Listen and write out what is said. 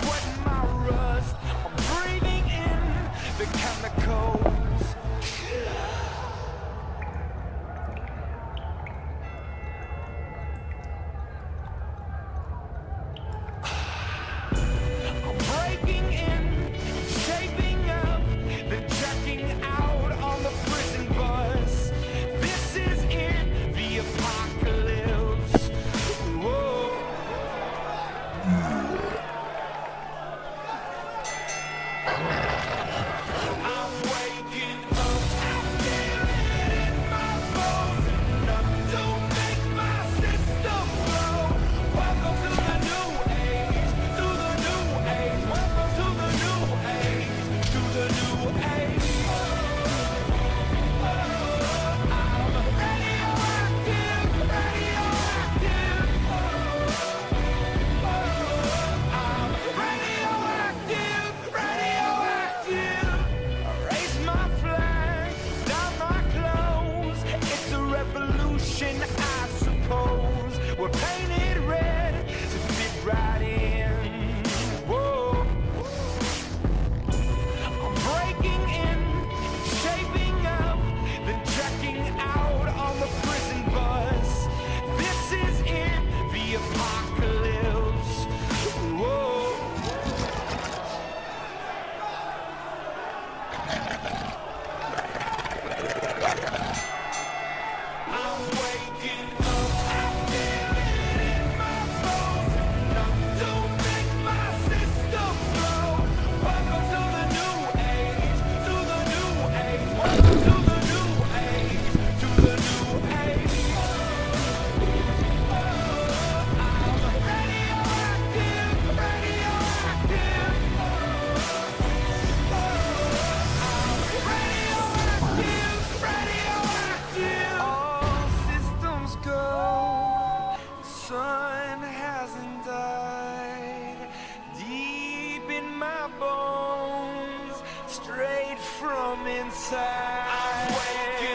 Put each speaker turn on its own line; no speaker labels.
sweating my rust. I'm breathing in the chemicals. I'm breaking in, shaping up, then checking out on the prison bus. This is it, the apocalypse. Whoa. I'm waking up, I'm feeling in my bones. Enough to make my system blow. Welcome to the new age, to the new age. Welcome to the new age, to the new age. I'm radioactive, radioactive. I'm radioactive, radioactive. Raise my flag, down my clothes. It's a revolution, I suppose. We're painted red to fit right in. Whoa. I'm breaking in, shaping up, then checking out on the prison bus. This is it, the apocalypse. Whoa. I'm waking up, I'm feeling in my bones. Enough to make my system blow. Welcome to the new age, to the new age. Welcome to the new age, to the new age. I'm radioactive, radioactive. Radioactive, radioactive. All systems go. The sun hasn't died. Deep in my bones, straight from inside. I'm waking